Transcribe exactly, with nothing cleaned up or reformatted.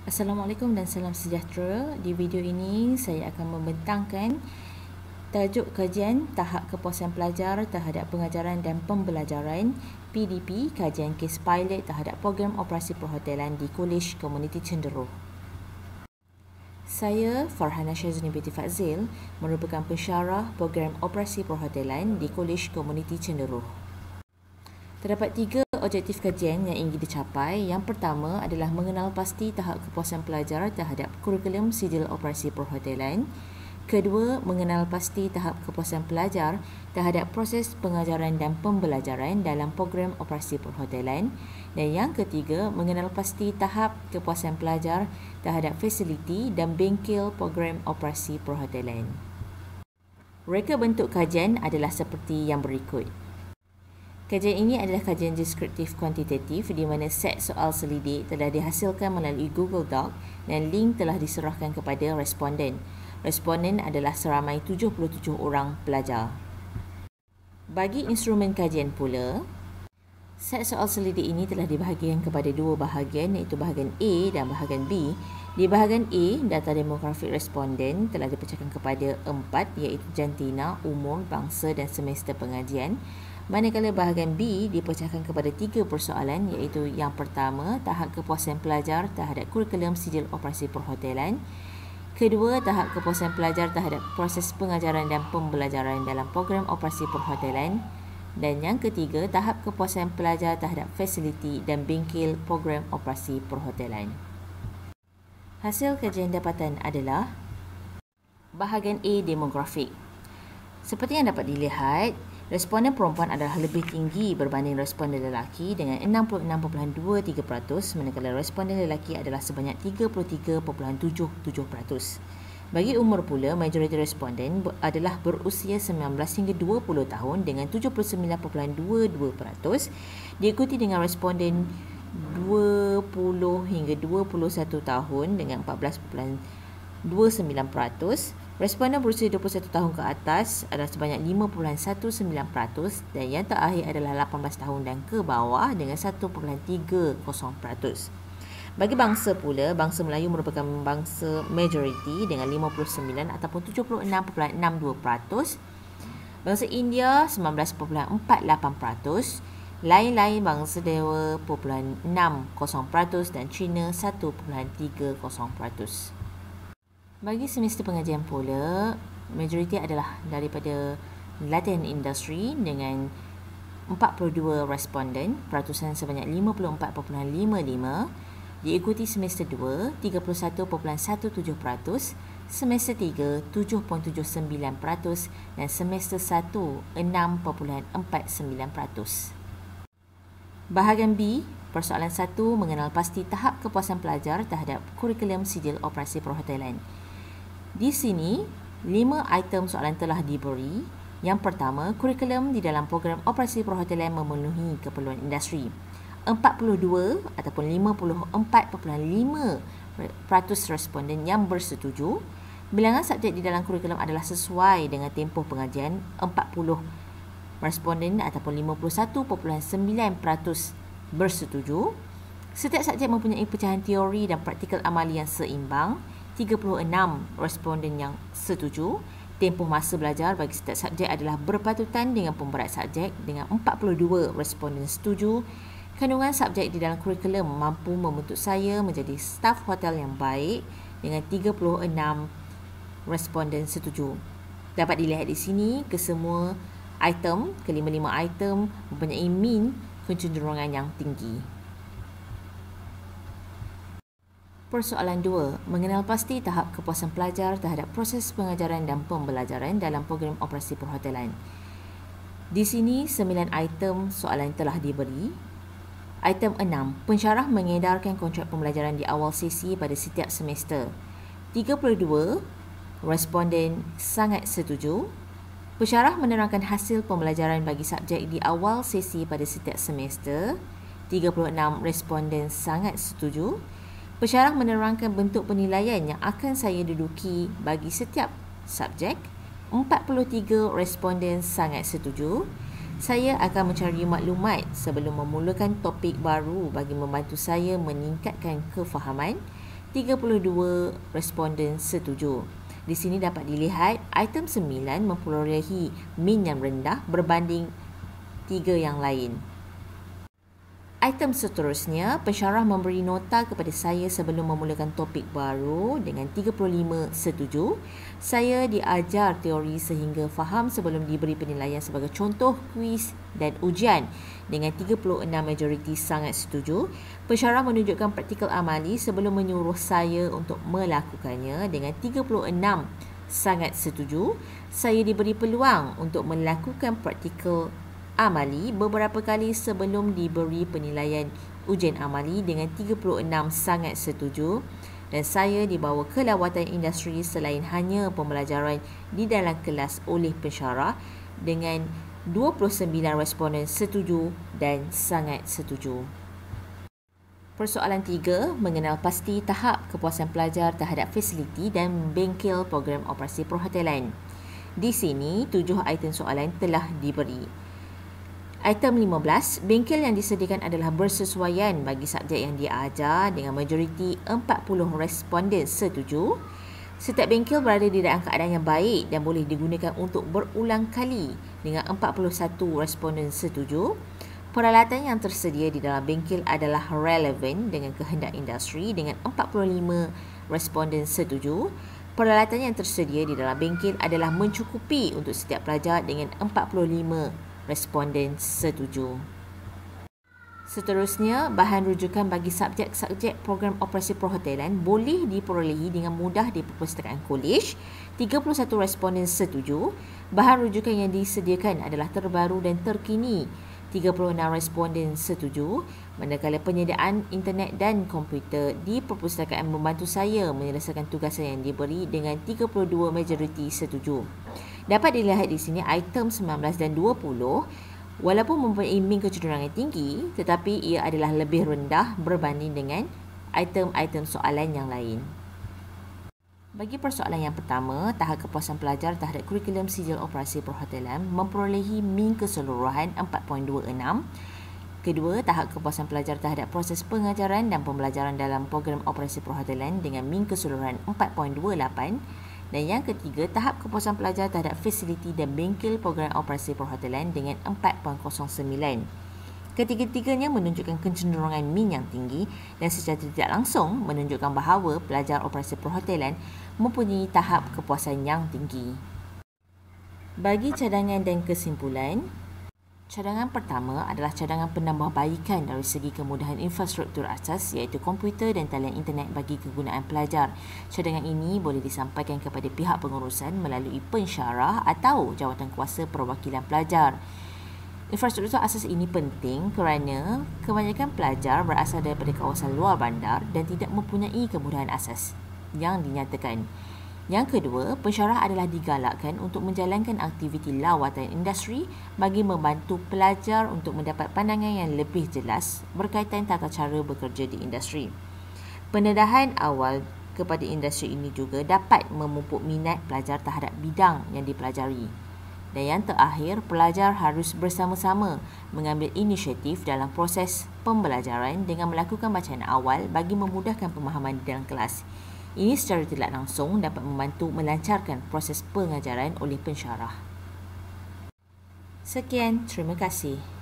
Assalamualaikum dan salam sejahtera. Di video ini saya akan membentangkan tajuk kajian tahap kepuasan pelajar terhadap pengajaran dan pembelajaran P D P, kajian kes pilot terhadap program operasi perhotelan di Kolej Komuniti Cenderuh. Saya Farhana Syazuni binti Fazil, merupakan pensyarah program operasi perhotelan di Kolej Komuniti Cenderuh. Terdapat tiga objektif kajian yang ingin dicapai. Yang pertama adalah mengenal pasti tahap kepuasan pelajar terhadap kurikulum sijil operasi perhotelan. Kedua, mengenal pasti tahap kepuasan pelajar terhadap proses pengajaran dan pembelajaran dalam program operasi perhotelan. Dan yang ketiga, mengenal pasti tahap kepuasan pelajar terhadap fasiliti dan bengkel program operasi perhotelan. Reka bentuk kajian adalah seperti yang berikut. Kajian ini adalah kajian deskriptif kuantitatif di mana set soal selidik telah dihasilkan melalui Google Doc dan link telah diserahkan kepada responden. Responden adalah seramai tujuh puluh tujuh orang pelajar. Bagi instrumen kajian pula, set soal selidik ini telah dibahagikan kepada dua bahagian, iaitu bahagian A dan bahagian B. Di bahagian A, data demografik responden telah dipecahkan kepada empat, iaitu jantina, umur, bangsa dan semester pengajian. Manakala bahagian B dipecahkan kepada tiga persoalan, iaitu yang pertama, tahap kepuasan pelajar terhadap kurikulum sijil operasi perhotelan. Kedua, tahap kepuasan pelajar terhadap proses pengajaran dan pembelajaran dalam program operasi perhotelan. Dan yang ketiga, tahap kepuasan pelajar terhadap fasiliti dan bengkel program operasi perhotelan. Hasil kajian dapatan adalah bahagian A, demografik. Seperti yang dapat dilihat, responden perempuan adalah lebih tinggi berbanding responden lelaki dengan enam puluh enam perpuluhan dua tiga peratus, manakala responden lelaki adalah sebanyak tiga puluh tiga perpuluhan tujuh tujuh peratus. Bagi umur pula, majoriti responden adalah berusia sembilan belas hingga dua puluh tahun dengan tujuh puluh sembilan perpuluhan dua dua peratus, diikuti dengan responden dua puluh hingga dua puluh satu tahun dengan empat belas perpuluhan dua sembilan peratus. Responden berusia dua puluh satu tahun ke atas adalah sebanyak lima perpuluhan satu sembilan peratus dan yang terakhir adalah lapan belas tahun dan ke bawah dengan satu perpuluhan tiga kosong peratus. Bagi bangsa pula, bangsa Melayu merupakan bangsa majoriti dengan lima puluh sembilan ataupun tujuh puluh enam perpuluhan enam dua peratus. Bangsa India sembilan belas perpuluhan empat lapan peratus. Lain-lain bangsa Dewa perpuluhan enam kosong peratus dan China satu perpuluhan tiga kosong peratus. Bagi semester pengajian pula, majoriti adalah daripada latihan industri dengan empat puluh dua responden, peratusan sebanyak lima puluh empat perpuluhan lima lima, diikuti semester dua, tiga puluh satu perpuluhan satu tujuh peratus, semester tiga, tujuh perpuluhan tujuh sembilan peratus dan semester satu, enam perpuluhan empat sembilan peratus. Bahagian B, persoalan satu, mengenal pasti tahap kepuasan pelajar terhadap kurikulum sijil operasi perhotelan. Di sini, lima item soalan telah diberi. Yang pertama, kurikulum di dalam program operasi perhotelan memenuhi keperluan industri. empat puluh dua ataupun lima puluh empat perpuluhan lima peratus responden yang bersetuju. Bilangan subjek di dalam kurikulum adalah sesuai dengan tempoh pengajian. empat puluh responden ataupun lima puluh satu perpuluhan sembilan peratus bersetuju. Setiap subjek mempunyai pecahan teori dan praktikal amali yang seimbang. tiga puluh enam responden yang setuju. Tempoh masa belajar bagi setiap subjek adalah berpatutan dengan pemberat subjek dengan empat puluh dua responden setuju. Kandungan subjek di dalam kurikulum mampu membentuk saya menjadi staf hotel yang baik dengan tiga puluh enam responden setuju. Dapat dilihat di sini kesemua item, kelima-lima item mempunyai min kecenderungan yang tinggi. Persoalan dua, mengenal pasti tahap kepuasan pelajar terhadap proses pengajaran dan pembelajaran dalam program operasi perhotelan. Di sini, sembilan item soalan telah diberi. Item enam, pensyarah mengedarkan kontrak pembelajaran di awal sesi pada setiap semester. tiga puluh dua responden sangat setuju. Pensyarah menerangkan hasil pembelajaran bagi subjek di awal sesi pada setiap semester. tiga puluh enam responden sangat setuju. Pensyarah menerangkan bentuk penilaian yang akan saya duduki bagi setiap subjek. empat puluh tiga responden sangat setuju. Saya akan mencari maklumat sebelum memulakan topik baru bagi membantu saya meningkatkan kefahaman. tiga puluh dua responden setuju. Di sini dapat dilihat item sembilan memperolehi min yang rendah berbanding tiga yang lain. Item seterusnya, pensyarah memberi nota kepada saya sebelum memulakan topik baru dengan tiga puluh lima setuju. Saya diajar teori sehingga faham sebelum diberi penilaian sebagai contoh kuis dan ujian dengan tiga puluh enam majoriti sangat setuju. Pensyarah menunjukkan praktikal amali sebelum menyuruh saya untuk melakukannya dengan tiga puluh enam sangat setuju. Saya diberi peluang untuk melakukan praktikal amali beberapa kali sebelum diberi penilaian ujian amali dengan tiga puluh enam sangat setuju, dan saya dibawa ke lawatan industri selain hanya pembelajaran di dalam kelas oleh pensyarah dengan dua puluh sembilan responden setuju dan sangat setuju. Persoalan tiga, mengenal pasti tahap kepuasan pelajar terhadap fasiliti dan bengkel program operasi perhotelan. Di sini, tujuh item soalan telah diberi. Item lima belas, bengkel yang disediakan adalah bersesuaian bagi subjek yang diajar dengan majoriti empat puluh responden setuju. Setiap bengkel berada di dalam keadaan yang baik dan boleh digunakan untuk berulang kali dengan empat puluh satu responden setuju. Peralatan yang tersedia di dalam bengkel adalah relevan dengan kehendak industri dengan empat puluh lima responden setuju. Peralatan yang tersedia di dalam bengkel adalah mencukupi untuk setiap pelajar dengan empat puluh lima responden setuju. Seterusnya, bahan rujukan bagi subjek-subjek program operasi perhotelan boleh diperolehi dengan mudah di perpustakaan kolej. tiga puluh satu responden setuju. Bahan rujukan yang disediakan adalah terbaru dan terkini. tiga puluh enam responden setuju. Manakala penyediaan internet dan komputer di perpustakaan membantu saya menyelesaikan tugasan yang diberi dengan tiga puluh dua majoriti setuju. Dapat dilihat di sini item sembilan belas dan dua puluh walaupun mempunyai min kecenderungan tinggi, tetapi ia adalah lebih rendah berbanding dengan item-item soalan yang lain. Bagi persoalan yang pertama, tahap kepuasan pelajar terhadap kurikulum sijil operasi perhotelan memperolehi min keseluruhan empat perpuluhan dua enam. Kedua, tahap kepuasan pelajar terhadap proses pengajaran dan pembelajaran dalam program operasi perhotelan dengan min keseluruhan empat perpuluhan dua lapan. Dan yang ketiga, tahap kepuasan pelajar terhadap fasiliti dan bengkel program operasi perhotelan dengan empat perpuluhan kosong sembilan. Ketiga-tiganya menunjukkan kecenderungan min yang tinggi dan secara tidak langsung menunjukkan bahawa pelajar operasi perhotelan mempunyai tahap kepuasan yang tinggi. Bagi cadangan dan kesimpulan, cadangan pertama adalah cadangan penambahbaikan dari segi kemudahan infrastruktur asas iaitu komputer dan talian internet bagi kegunaan pelajar. Cadangan ini boleh disampaikan kepada pihak pengurusan melalui pensyarah atau jawatan kuasa perwakilan pelajar. Infrastruktur asas ini penting kerana kebanyakan pelajar berasal daripada kawasan luar bandar dan tidak mempunyai kemudahan asas yang dinyatakan. Yang kedua, pensyarah adalah digalakkan untuk menjalankan aktiviti lawatan industri bagi membantu pelajar untuk mendapat pandangan yang lebih jelas berkaitan tata cara bekerja di industri. Pendedahan awal kepada industri ini juga dapat memupuk minat pelajar terhadap bidang yang dipelajari. Dan yang terakhir, pelajar harus bersama-sama mengambil inisiatif dalam proses pembelajaran dengan melakukan bacaan awal bagi memudahkan pemahaman di dalam kelas. Ini secara tidak langsung dapat membantu melancarkan proses pengajaran oleh pensyarah. Sekian, terima kasih.